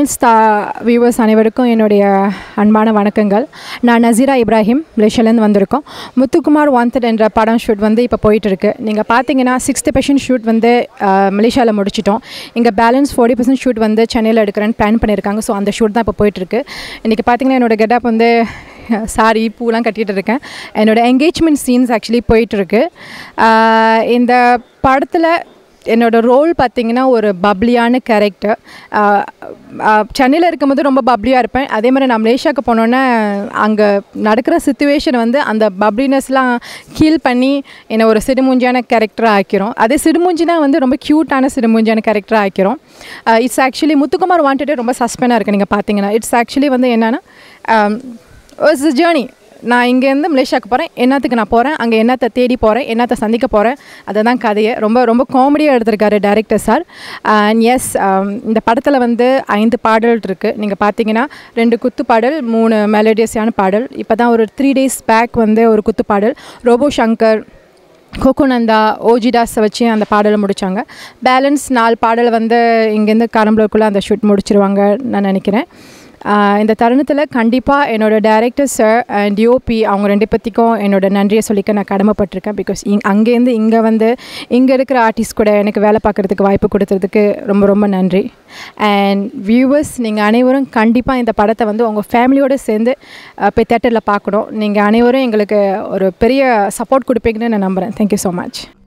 Tamil Star viewers அனைவருக்கும் என்னுடைய அன்பான வணக்கங்கள். நான் நசீரா இப்ராஹிம் மலேசியாலேருந்து வந்திருக்கோம். முத்து குமார் வாண்டட் என்ற படம் ஷூட் வந்து இப்போ போயிட்டு இருக்கு. நீங்கள் பார்த்தீங்கன்னா 60% ஷூட் வந்து மலேசியாவில் முடிச்சிட்டோம். இங்கே பேலன்ஸ் 40% ஷூட் வந்து சென்னையில் எடுக்கிறேன்னு பிளான் பண்ணியிருக்காங்க. ஸோ அந்த ஷூட் தான் இப்போ போயிட்டுருக்கு. இன்றைக்கி பார்த்தீங்கன்னா என்னோடய கெட்டப் வந்து சாரி பூலாம் கட்டிகிட்டு இருக்கேன். என்னோடய என்கேஜ்மெண்ட் சீன்ஸ் ஆக்சுவலி போயிட்டுருக்கு. இந்த படத்தில் என்னோடய ரோல் பார்த்திங்கன்னா ஒரு பப்ளியான கேரக்டர். சென்னையில் இருக்கும்போது ரொம்ப பப்ளியாக இருப்பேன். அதே மாதிரி நான் மலேசியாவுக்கு போனோன்னே அங்கே நடக்கிற சிச்சுவேஷன் வந்து அந்த பப்ளினஸ்லாம் ஹீல் பண்ணி என்னை ஒரு சிடுமூஞ்சியான கேரக்டராக ஆக்கிறோம். அதே சிடுமூஞ்சினா வந்து ரொம்ப க்யூட்டான சிடுமூஞ்சியான கேரக்டராக ஆக்கிறோம். இட்ஸ் ஆக்சுவலி முத்துக்குமார் வாண்டடே ரொம்ப சஸ்பெண்டாக இருக்குது. நீங்கள் பார்த்தீங்கன்னா இட்ஸ் ஆக்சுவலி வந்து என்னென்னா இட்ஸ் அ ஜேர்னி. நான் இங்கேருந்து மலேசியாவுக்கு போகிறேன், என்னத்துக்கு நான் போகிறேன், அங்கே என்னத்தை தேடி போகிறேன், என்னத்தை சந்திக்க போகிறேன், அதை தான் கதையை ரொம்ப ரொம்ப காமெடியாக எடுத்திருக்காரு டைரக்டர் சார். அண்ட் எஸ், இந்த படத்தில் வந்து 5 பாடல் இருக்குது. நீங்கள் பார்த்தீங்கன்னா 2 குத்து பாடல், 3 மெலோடியஸான பாடல். இப்போ தான் ஒரு 3 days பேக் வந்து ஒரு குத்து பாடல் ரோபோ சங்கர், கோகோனந்தா, ஓஜிடாஸை வச்சு அந்த பாடலை முடித்தாங்க. பேலன்ஸ் 4 பாடல் வந்து இங்கேருந்து காரம்பலூருக்குள்ளே அந்த ஷூட் முடிச்சிருவாங்க நான் நினைக்கிறேன். இந்த தருணத்தில் கண்டிப்பாக என்னோடய டைரக்டர் சார் அண்ட் டிஓபி அவங்க 2 பேர்த்துக்கும் என்னோடய நன்றியை சொல்லிக்க நான் கடமைப்பட்டிருக்கேன். பிகாஸ் அங்கேருந்து இங்கே வந்து இங்கே இருக்கிற ஆர்டிஸ்ட் கூட எனக்கு வேலை பார்க்குறதுக்கு வாய்ப்பு கொடுத்ததுக்கு ரொம்ப ரொம்ப நன்றி. அண்ட் வியூவர்ஸ், நீங்கள் அனைவரும் கண்டிப்பாக இந்த படத்தை வந்து உங்கள் ஃபேமிலியோடு சேர்ந்து போய் தேட்டரில் பார்க்கணும். நீங்கள் அனைவரும் எங்களுக்கு ஒரு பெரிய சப்போர்ட் கொடுப்பீங்கன்னு நான் நம்புகிறேன். Thank you so much.